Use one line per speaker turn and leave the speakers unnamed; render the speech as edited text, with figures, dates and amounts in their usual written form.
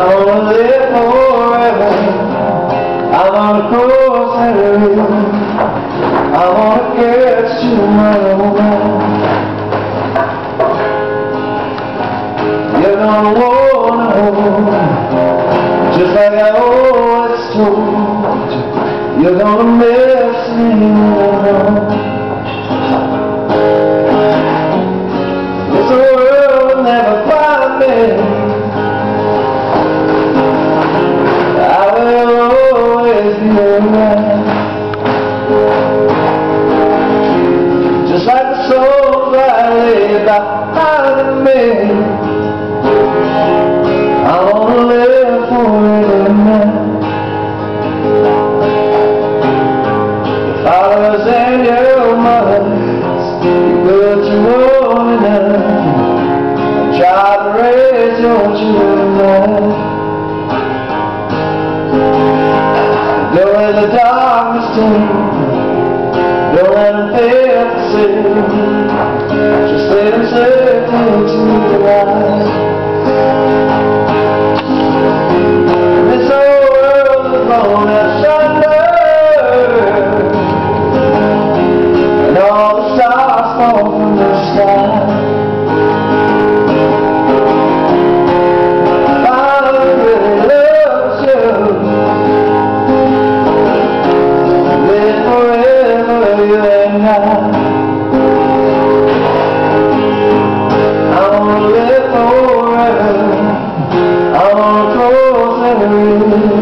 wanna live forever. I wanna cross that river. I wanna get you my own mind. You're gonna wanna hold just like I always told you. You're gonna miss me alone. This world will never find me. I will always be around. Just like the souls I lay behind me. I wanna live forever now. Your fathers and your mothers, you built your own enough and tried to raise your children. Don't let the darkness take, don't let them fail to see. Just let them say to the light. This old world is blown asunder, and all the stars fall from the sky. Father really loves you. Live forever, you and I. I wanna live forever. I wanna cross every river.